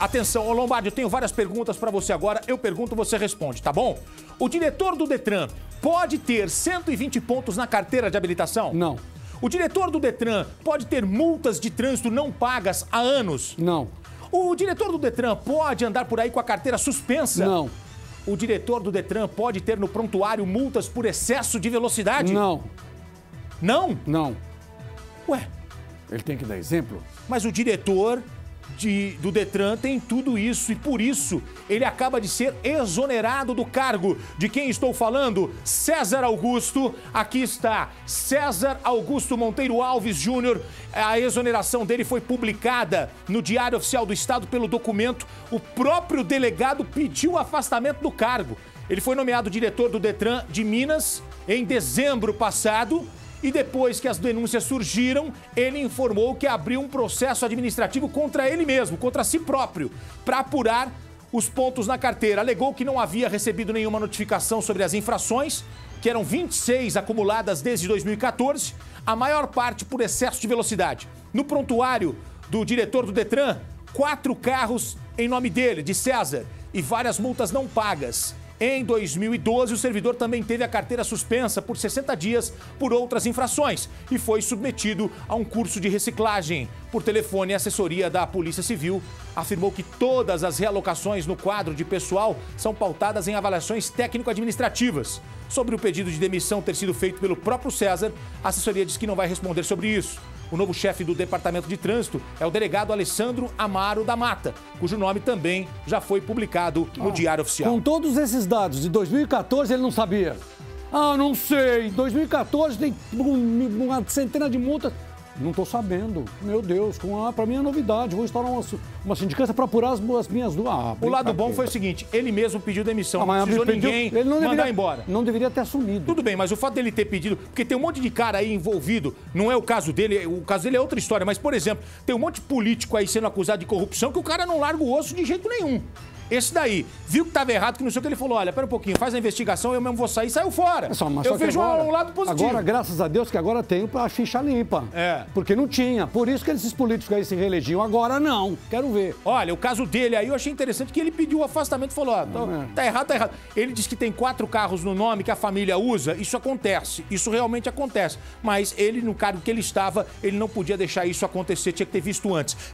Atenção, ô Lombardi, eu tenho várias perguntas pra você agora. Eu pergunto, você responde, tá bom? O diretor do Detran pode ter 120 pontos na carteira de habilitação? Não. O diretor do Detran pode ter multas de trânsito não pagas há anos? Não. O diretor do Detran pode andar por aí com a carteira suspensa? Não. O diretor do Detran pode ter no prontuário multas por excesso de velocidade? Não. Não? Não. Ué, Ele tem que dar exemplo? mas o diretor do Detran tem tudo isso e por isso ele acaba de ser exonerado do cargo. De quem estou falando? César Augusto. Aqui está César Augusto Monteiro Alves Júnior. A exoneração dele foi publicada no Diário Oficial do Estado pelo documento. O próprio delegado pediu o afastamento do cargo. Ele foi nomeado diretor do Detran de Minas em dezembro passado. E depois que as denúncias surgiram, ele informou que abriu um processo administrativo contra ele mesmo, contra si próprio, para apurar os pontos na carteira. Alegou que não havia recebido nenhuma notificação sobre as infrações, que eram 26 acumuladas desde 2014, a maior parte por excesso de velocidade. No prontuário do diretor do Detran, 4 carros em nome dele, de César, e várias multas não pagas. Em 2012, o servidor também teve a carteira suspensa por 60 dias por outras infrações e foi submetido a um curso de reciclagem. Por telefone, a assessoria da Polícia Civil afirmou que todas as realocações no quadro de pessoal são pautadas em avaliações técnico-administrativas. Sobre o pedido de demissão ter sido feito pelo próprio César, a assessoria diz que não vai responder sobre isso. O novo chefe do Departamento de Trânsito é o delegado Alessandro Amaro da Mata, cujo nome também já foi publicado no Diário Oficial. Com todos esses dados de 2014, ele não sabia. Ah, não sei. 2014 tem uma centena de multas. Não estou sabendo. Meu Deus, para mim é novidade. Vou instaurar uma sindicância para apurar as minhas duas. O lado bom foi o seguinte, ele mesmo pediu demissão, não precisou ninguém mandar embora. Não deveria ter assumido. Tudo bem, mas o fato dele ter pedido, porque tem um monte de cara aí envolvido, não é o caso dele, o caso dele é outra história, mas, por exemplo, tem um monte de político aí sendo acusado de corrupção que o cara não larga o osso de jeito nenhum. Esse daí, viu que estava errado, que não sei o que, ele falou, olha, pera um pouquinho, faz a investigação, eu mesmo vou sair, saiu fora. Eu vejo um lado positivo. Agora, graças a Deus, que agora tem a ficha limpa. É. Porque não tinha. Por isso que esses políticos aí se reelegiam. Agora não. Quero ver. Olha, o caso dele aí, eu achei interessante que ele pediu o afastamento e falou, ó, tá errado, tá errado. Ele disse que tem 4 carros no nome que a família usa, isso acontece, isso realmente acontece. Mas ele, no cargo que ele estava, ele não podia deixar isso acontecer, tinha que ter visto antes.